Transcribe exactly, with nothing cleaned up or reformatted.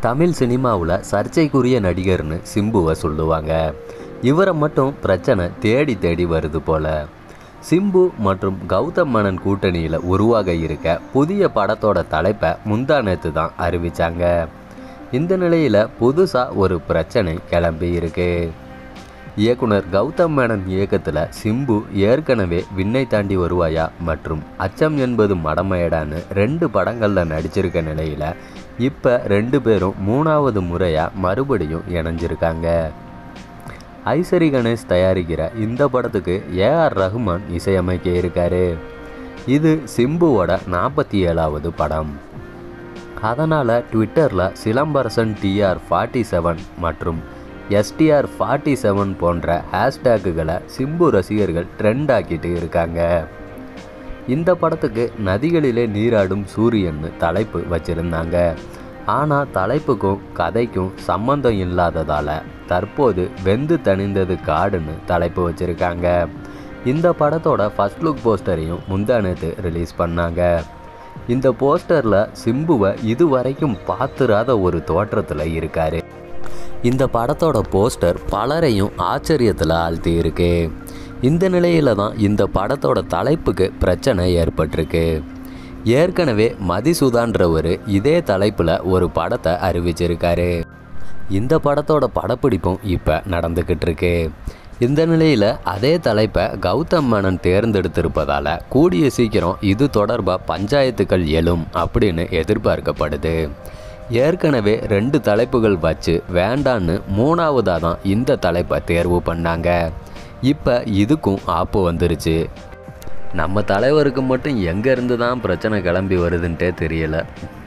தமிழ் சினிமாவில் சர்ச்சைக்குரிய நடிகர்னு சிம்புவை சொல்லுவாங்க. இவரை மட்டும் பிரச்சனை தேடி தேடி வருது போல. சிம்பு மற்றும் கௌதம் மேனன் கூட்டணியில் உருவாக இருக்க புதிய படத்தோட தலைப்பை முந்தா நேத்து தான் அறிவித்தாங்க. இந்த நிலையில் புதுசாக ஒரு பிரச்சனை கிளம்பி இருக்கு. இயக்குனர் கௌதம் மேனன் இயக்கத்தில் சிம்பு ஏற்கனவே விண்ணை தாண்டி வருவாயா மற்றும் அச்சம் என்பது மடமையடான்னு ரெண்டு படங்களில் நடிச்சிருக்க நிலையில் இப்போ ரெண்டு பேரும் மூணாவது முறையாக மறுபடியும் இணைஞ்சிருக்காங்க. ஐசரி கணேஷ் தயாரிக்கிற இந்த படத்துக்கு ஏ ஆர் ரஹ்மான் இசையமைக்க இருக்காரு. இது சிம்புவோட நாற்பத்தி ஏழாவது படம். அதனால் ட்விட்டரில் சிலம்பரசன் டிஆர் ஃபார்ட்டி செவன் மற்றும் எஸ்டிஆர் ஃபார்ட்டி செவன் போன்ற ஹேஷ்டேக்குகளை சிம்பு ரசிகர்கள் ட்ரெண்ட் ஆக்கிட்டு இருக்காங்க. இந்த படத்துக்கு நதிகளிலே நீராடும் சூரியன்னு தலைப்பு வச்சுருந்தாங்க. ஆனால் தலைப்புக்கும் கதைக்கும் சம்மந்தம் இல்லாததால் தற்போது வெந்து தணிந்தது காடுன்னு தலைப்பு வச்சுருக்காங்க. இந்த படத்தோட ஃபர்ஸ்ட் லுக் போஸ்டரையும் முந்தா நேத்து ரிலீஸ் பண்ணாங்க. இந்த போஸ்டரில் சிம்புவை இதுவரைக்கும் பார்த்துராத ஒரு தோற்றத்தில் இருக்கார். இந்த படத்தோட போஸ்டர் பலரையும் ஆச்சரியத்தில் ஆழ்த்தி இருக்கு. இந்த நிலையில் தான் இந்த படத்தோட தலைப்புக்கு பிரச்சனை ஏற்பட்டிருக்கு. ஏற்கனவே மதிசுதான்றவர் இதே தலைப்பில் ஒரு படத்தை அறிவிச்சிருக்காரு. இந்த படத்தோட படப்பிடிப்பும் இப்போ நடந்துக்கிட்டு இருக்கு. இந்த நிலையில் அதே தலைப்பை கௌதம் மேனன் தேர்ந்தெடுத்திருப்பதால் கூடிய சீக்கிரம் இது தொடர்பாக பஞ்சாயத்துக்கள் எழும் அப்படின்னு எதிர்பார்க்கப்படுது. ஏற்கனவே ரெண்டு தலைப்புகள் வச்சு வேண்டான்னு மூணாவதாக தான் இந்த தலைப்பை தேர்வு பண்ணாங்க. இப்போ இதுக்கும் ஆப்பு வந்துருச்சு. நம்ம தலைவருக்கு மட்டும் எங்கேருந்து தான் பிரச்சனை கிளம்பி வருதுன்ட்டே தெரியலை.